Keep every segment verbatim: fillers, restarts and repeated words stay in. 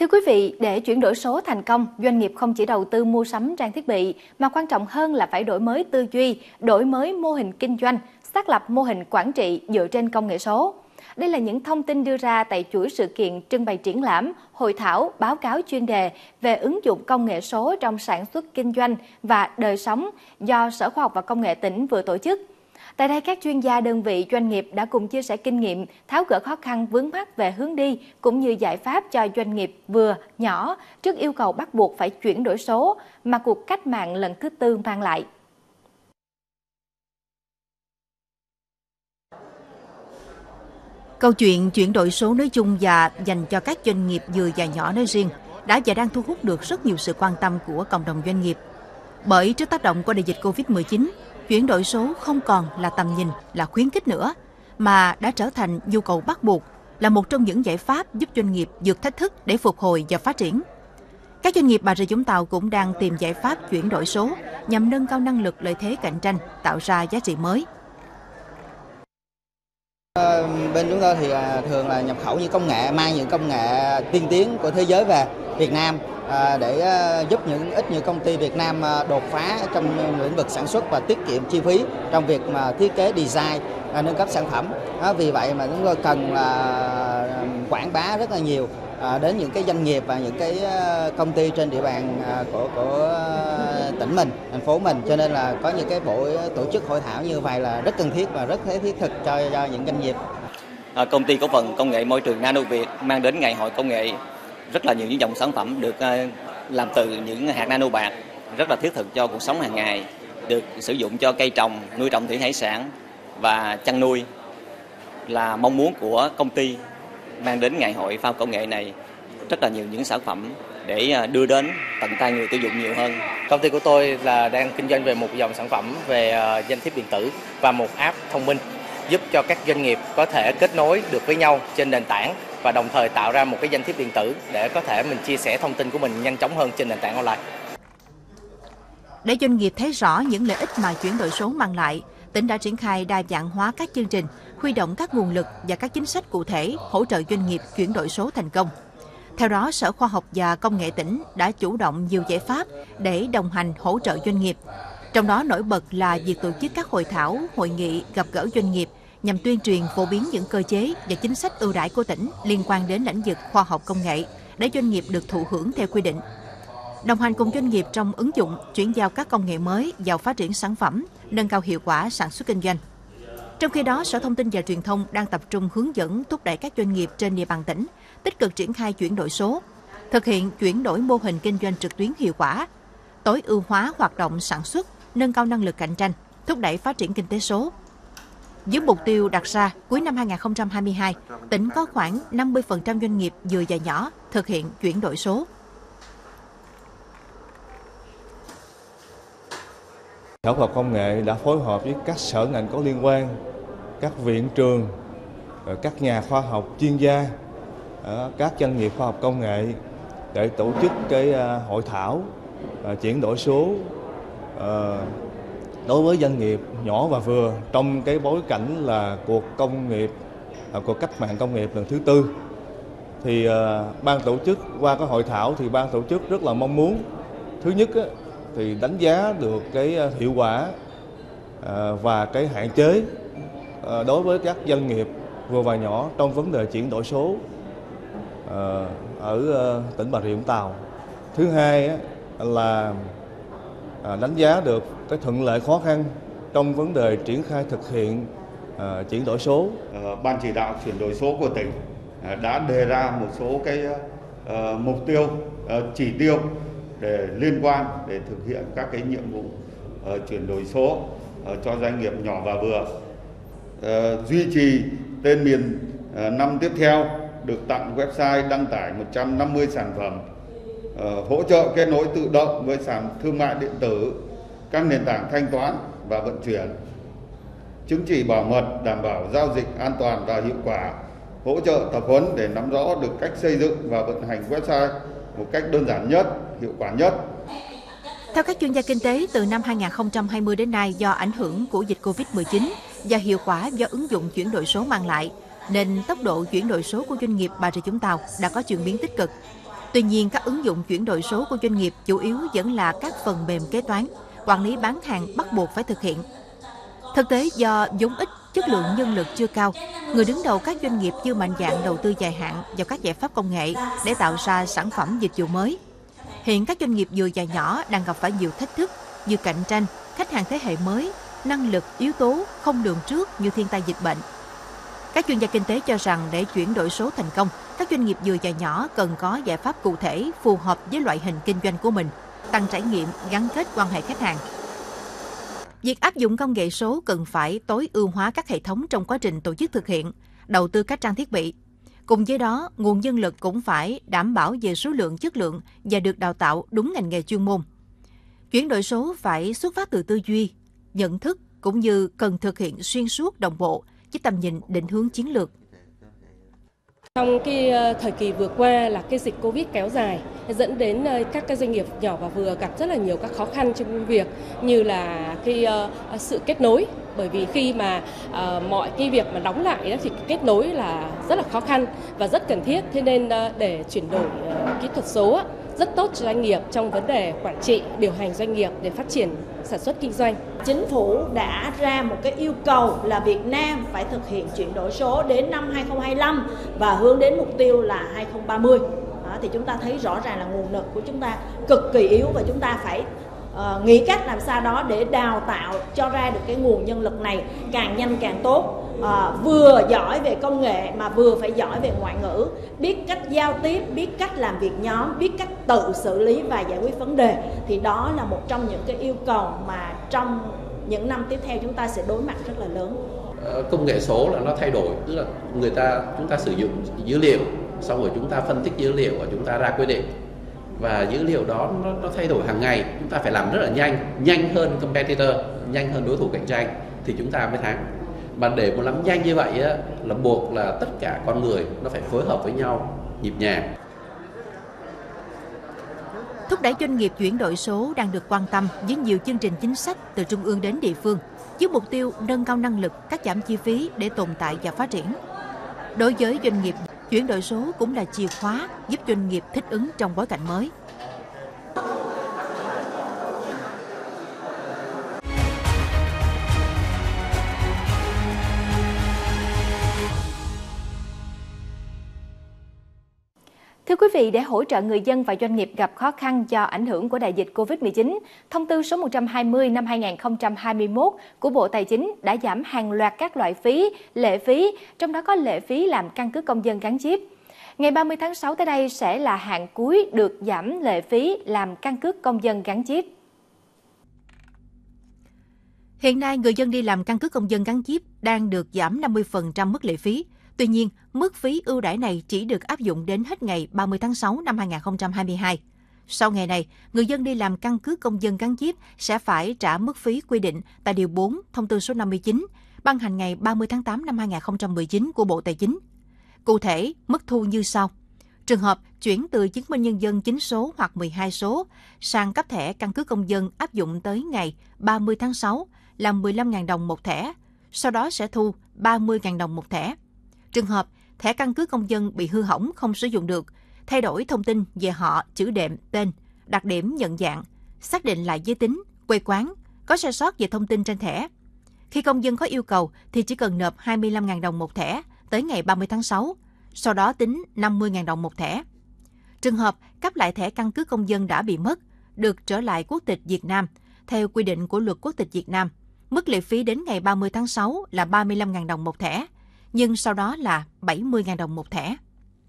Thưa quý vị, để chuyển đổi số thành công, doanh nghiệp không chỉ đầu tư mua sắm trang thiết bị, mà quan trọng hơn là phải đổi mới tư duy, đổi mới mô hình kinh doanh, xác lập mô hình quản trị dựa trên công nghệ số. Đây là những thông tin đưa ra tại chuỗi sự kiện trưng bày triển lãm, hội thảo, báo cáo chuyên đề về ứng dụng công nghệ số trong sản xuất kinh doanh và đời sống do Sở Khoa học và Công nghệ tỉnh vừa tổ chức. Tại đây, các chuyên gia, đơn vị, doanh nghiệp đã cùng chia sẻ kinh nghiệm, tháo gỡ khó khăn vướng mắc về hướng đi cũng như giải pháp cho doanh nghiệp vừa, nhỏ trước yêu cầu bắt buộc phải chuyển đổi số mà cuộc cách mạng lần thứ tư mang lại. Câu chuyện chuyển đổi số nói chung và dành cho các doanh nghiệp vừa và nhỏ nói riêng đã và đang thu hút được rất nhiều sự quan tâm của cộng đồng doanh nghiệp. Bởi trước tác động của đại dịch Covid mười chín, chuyển đổi số không còn là tầm nhìn, là khuyến khích nữa, mà đã trở thành nhu cầu bắt buộc, là một trong những giải pháp giúp doanh nghiệp vượt thách thức để phục hồi và phát triển. Các doanh nghiệp Bà Rịa Vũng Tàu cũng đang tìm giải pháp chuyển đổi số nhằm nâng cao năng lực, lợi thế cạnh tranh, tạo ra giá trị mới. Bên chúng tôi thì thường là nhập khẩu những công nghệ, mang những công nghệ tiên tiến của thế giới về Việt Nam để giúp những ít những công ty Việt Nam đột phá trong lĩnh vực sản xuất và tiết kiệm chi phí trong việc mà thiết kế, design, nâng cấp sản phẩm. Vì vậy mà chúng tôi cần là quảng bá rất là nhiều đến những cái doanh nghiệp và những cái công ty trên địa bàn của của tỉnh mình, thành phố mình, cho nên là có những cái buổi tổ chức hội thảo như vậy là rất cần thiết và rất thiết thực cho, cho những doanh nghiệp. À, công ty cổ phần công nghệ môi trường Nano Việt mang đến ngày hội công nghệ rất là nhiều những dòng sản phẩm được làm từ những hạt nano bạc, rất là thiết thực cho cuộc sống hàng ngày, được sử dụng cho cây trồng, nuôi trồng thủy hải sản và chăn nuôi. Là mong muốn của công ty mang đến ngày hội khoa học công nghệ này rất là nhiều những sản phẩm để đưa đến tận tay người tiêu dùng nhiều hơn. Công ty của tôi là đang kinh doanh về một dòng sản phẩm về danh thiếp điện tử và một app thông minh giúp cho các doanh nghiệp có thể kết nối được với nhau trên nền tảng và đồng thời tạo ra một cái danh thiếp điện tử để có thể mình chia sẻ thông tin của mình nhanh chóng hơn trên nền tảng online. Để doanh nghiệp thấy rõ những lợi ích mà chuyển đổi số mang lại, tỉnh đã triển khai đa dạng hóa các chương trình, huy động các nguồn lực và các chính sách cụ thể hỗ trợ doanh nghiệp chuyển đổi số thành công. Theo đó, Sở Khoa học và Công nghệ tỉnh đã chủ động nhiều giải pháp để đồng hành hỗ trợ doanh nghiệp. Trong đó nổi bật là việc tổ chức các hội thảo, hội nghị gặp gỡ doanh nghiệp nhằm tuyên truyền phổ biến những cơ chế và chính sách ưu đãi của tỉnh liên quan đến lĩnh vực khoa học công nghệ để doanh nghiệp được thụ hưởng theo quy định. Đồng hành cùng doanh nghiệp trong ứng dụng, chuyển giao các công nghệ mới vào phát triển sản phẩm, nâng cao hiệu quả sản xuất kinh doanh. Trong khi đó, Sở Thông tin và Truyền thông đang tập trung hướng dẫn thúc đẩy các doanh nghiệp trên địa bàn tỉnh tích cực triển khai chuyển đổi số, thực hiện chuyển đổi mô hình kinh doanh trực tuyến hiệu quả, tối ưu hóa hoạt động sản xuất, nâng cao năng lực cạnh tranh, thúc đẩy phát triển kinh tế số. Với mục tiêu đặt ra, cuối năm hai nghìn không trăm hai mươi hai, tỉnh có khoảng năm mươi phần trăm doanh nghiệp vừa và nhỏ thực hiện chuyển đổi số. Sở Khoa học Công nghệ đã phối hợp với các sở ngành có liên quan, các viện trường, các nhà khoa học chuyên gia, các doanh nghiệp khoa học công nghệ để tổ chức cái hội thảo chuyển đổi số đối với doanh nghiệp nhỏ và vừa trong cái bối cảnh là cuộc công nghiệp, cuộc cách mạng công nghiệp lần thứ tư. Thì ban tổ chức qua cái hội thảo thì ban tổ chức rất là mong muốn, thứ nhất thì đánh giá được cái hiệu quả và cái hạn chế đối với các doanh nghiệp vừa và nhỏ trong vấn đề chuyển đổi số ở tỉnh Bà Rịa Vũng Tàu. Thứ hai là đánh giá được cái thuận lợi khó khăn trong vấn đề triển khai thực hiện chuyển đổi số. Ban chỉ đạo chuyển đổi số của tỉnh đã đề ra một số cái mục tiêu, chỉ tiêu để liên quan để thực hiện các cái nhiệm vụ uh, chuyển đổi số uh, cho doanh nghiệp nhỏ và vừa. Uh, duy trì tên miền uh, năm tiếp theo, được tặng website đăng tải một trăm năm mươi sản phẩm, uh, hỗ trợ kết nối tự động với sàn thương mại điện tử, các nền tảng thanh toán và vận chuyển, chứng chỉ bảo mật đảm bảo giao dịch an toàn và hiệu quả, hỗ trợ tập huấn để nắm rõ được cách xây dựng và vận hành website một cách đơn giản nhất, hiệu quả nhất. Theo các chuyên gia kinh tế, từ năm hai nghìn không trăm hai mươi đến nay, do ảnh hưởng của dịch Covid mười chín và hiệu quả do ứng dụng chuyển đổi số mang lại, nên tốc độ chuyển đổi số của doanh nghiệp Bà Rịa Vũng Tàu đã có chuyển biến tích cực. Tuy nhiên, các ứng dụng chuyển đổi số của doanh nghiệp chủ yếu vẫn là các phần mềm kế toán, quản lý bán hàng bắt buộc phải thực hiện. Thực tế, do vốn ít, chất lượng nhân lực chưa cao, người đứng đầu các doanh nghiệp chưa mạnh dạn đầu tư dài hạn vào các giải pháp công nghệ để tạo ra sản phẩm dịch vụ mới. Hiện các doanh nghiệp vừa và nhỏ đang gặp phải nhiều thách thức như cạnh tranh, khách hàng thế hệ mới, năng lực, yếu tố không lường trước như thiên tai dịch bệnh. Các chuyên gia kinh tế cho rằng để chuyển đổi số thành công, các doanh nghiệp vừa và nhỏ cần có giải pháp cụ thể phù hợp với loại hình kinh doanh của mình, tăng trải nghiệm, gắn kết quan hệ khách hàng. Việc áp dụng công nghệ số cần phải tối ưu hóa các hệ thống trong quá trình tổ chức thực hiện, đầu tư các trang thiết bị. Cùng với đó, nguồn nhân lực cũng phải đảm bảo về số lượng, chất lượng và được đào tạo đúng ngành nghề chuyên môn. Chuyển đổi số phải xuất phát từ tư duy, nhận thức cũng như cần thực hiện xuyên suốt đồng bộ với tầm nhìn định hướng chiến lược. Trong cái thời kỳ vừa qua là cái dịch Covid kéo dài dẫn đến các cái doanh nghiệp nhỏ và vừa gặp rất là nhiều các khó khăn trong công việc, như là cái uh, sự kết nối, bởi vì khi mà uh, mọi cái việc mà đóng lại đó thì kết nối là rất là khó khăn và rất cần thiết. Thế nên uh, để chuyển đổi uh, kỹ thuật số rất tốt cho doanh nghiệp trong vấn đề quản trị, điều hành doanh nghiệp để phát triển sản xuất kinh doanh. Chính phủ đã ra một cái yêu cầu là Việt Nam phải thực hiện chuyển đổi số đến năm hai không hai lăm và hướng đến mục tiêu là hai không ba mươi. Đó, thì chúng ta thấy rõ ràng là nguồn lực của chúng ta cực kỳ yếu và chúng ta phải uh, nghĩ cách làm sao đó để đào tạo cho ra được cái nguồn nhân lực này càng nhanh càng tốt. À, vừa giỏi về công nghệ mà vừa phải giỏi về ngoại ngữ, biết cách giao tiếp, biết cách làm việc nhóm, biết cách tự xử lý và giải quyết vấn đề. Thì đó là một trong những cái yêu cầu mà trong những năm tiếp theo chúng ta sẽ đối mặt rất là lớn. Công nghệ số là nó thay đổi, tức là người ta chúng ta sử dụng dữ liệu, xong rồi chúng ta phân tích dữ liệu và chúng ta ra quyết định. Và dữ liệu đó nó, nó thay đổi hàng ngày, chúng ta phải làm rất là nhanh, nhanh hơn competitor, nhanh hơn đối thủ cạnh tranh thì chúng ta mới thắng. Mà để một làm nhanh như vậy á, là buộc là tất cả con người nó phải phối hợp với nhau nhịp nhàng. Thúc đẩy doanh nghiệp chuyển đổi số đang được quan tâm với nhiều chương trình chính sách từ trung ương đến địa phương, với mục tiêu nâng cao năng lực, cắt giảm chi phí để tồn tại và phát triển. Đối với doanh nghiệp, chuyển đổi số cũng là chìa khóa giúp doanh nghiệp thích ứng trong bối cảnh mới. Thưa quý vị, để hỗ trợ người dân và doanh nghiệp gặp khó khăn do ảnh hưởng của đại dịch Covid mười chín, Thông tư số một trăm hai mươi năm hai nghìn không trăm hai mươi mốt của Bộ Tài chính đã giảm hàng loạt các loại phí, lệ phí, trong đó có lệ phí làm căn cước công dân gắn chip. Ngày ba mươi tháng sáu tới đây sẽ là hạn cuối được giảm lệ phí làm căn cước công dân gắn chip. Hiện nay, người dân đi làm căn cước công dân gắn chip đang được giảm năm mươi phần trăm mức lệ phí. Tuy nhiên, mức phí ưu đãi này chỉ được áp dụng đến hết ngày ba mươi tháng sáu năm hai nghìn không trăm hai mươi hai. Sau ngày này, người dân đi làm căn cước công dân gắn chip sẽ phải trả mức phí quy định tại Điều bốn Thông tư số năm mươi chín, ban hành ngày ba mươi tháng tám năm hai nghìn không trăm mười chín của Bộ Tài chính. Cụ thể, mức thu như sau. Trường hợp chuyển từ chứng minh nhân dân chín số hoặc mười hai số sang cấp thẻ căn cước công dân áp dụng tới ngày ba mươi tháng sáu là mười lăm nghìn đồng một thẻ, sau đó sẽ thu ba mươi nghìn đồng một thẻ. Trường hợp thẻ căn cước công dân bị hư hỏng không sử dụng được, thay đổi thông tin về họ, chữ đệm, tên, đặc điểm nhận dạng, xác định lại giới tính, quê quán, có sai sót về thông tin trên thẻ. Khi công dân có yêu cầu thì chỉ cần nộp hai mươi lăm nghìn đồng một thẻ tới ngày ba mươi tháng sáu, sau đó tính năm mươi nghìn đồng một thẻ. Trường hợp cấp lại thẻ căn cước công dân đã bị mất, được trở lại quốc tịch Việt Nam, theo quy định của Luật Quốc tịch Việt Nam, mức lệ phí đến ngày ba mươi tháng sáu là ba mươi lăm nghìn đồng một thẻ, nhưng sau đó là bảy mươi nghìn đồng một thẻ.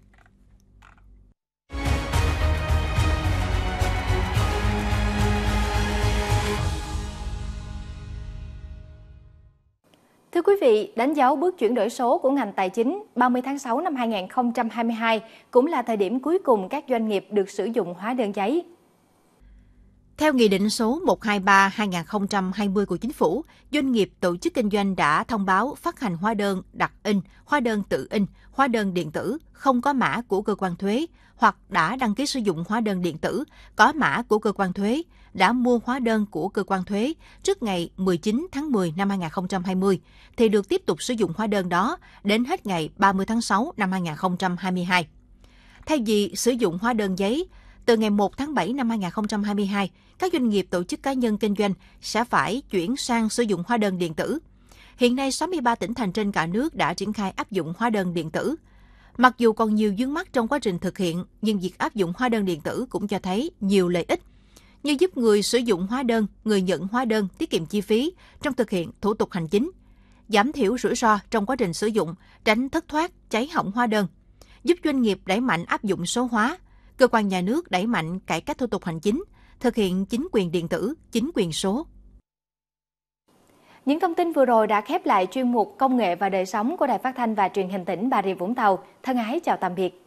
Thưa quý vị, đánh dấu bước chuyển đổi số của ngành tài chính, ba mươi tháng sáu năm hai nghìn không trăm hai mươi hai cũng là thời điểm cuối cùng các doanh nghiệp được sử dụng hóa đơn giấy. Theo Nghị định số một trăm hai mươi ba trên hai nghìn không trăm hai mươi của Chính phủ, doanh nghiệp tổ chức kinh doanh đã thông báo phát hành hóa đơn đặt in, hóa đơn tự in, hóa đơn điện tử không có mã của cơ quan thuế hoặc đã đăng ký sử dụng hóa đơn điện tử có mã của cơ quan thuế, đã mua hóa đơn của cơ quan thuế trước ngày mười chín tháng mười năm hai nghìn không trăm hai mươi thì được tiếp tục sử dụng hóa đơn đó đến hết ngày ba mươi tháng sáu năm hai nghìn không trăm hai mươi hai. Thay vì sử dụng hóa đơn giấy, từ ngày một tháng bảy năm hai nghìn không trăm hai mươi hai, các doanh nghiệp tổ chức cá nhân kinh doanh sẽ phải chuyển sang sử dụng hóa đơn điện tử. Hiện nay, sáu mươi ba tỉnh thành trên cả nước đã triển khai áp dụng hóa đơn điện tử. Mặc dù còn nhiều vướng mắc trong quá trình thực hiện, nhưng việc áp dụng hóa đơn điện tử cũng cho thấy nhiều lợi ích, như giúp người sử dụng hóa đơn, người nhận hóa đơn tiết kiệm chi phí trong thực hiện thủ tục hành chính, giảm thiểu rủi ro trong quá trình sử dụng, tránh thất thoát, cháy hỏng hóa đơn, giúp doanh nghiệp đẩy mạnh áp dụng số hóa, cơ quan nhà nước đẩy mạnh cải cách thủ tục hành chính, thực hiện chính quyền điện tử, chính quyền số. Những thông tin vừa rồi đã khép lại chuyên mục Công nghệ và đời sống của Đài Phát thanh và Truyền hình tỉnh Bà Rịa Vũng Tàu. Thân ái chào tạm biệt.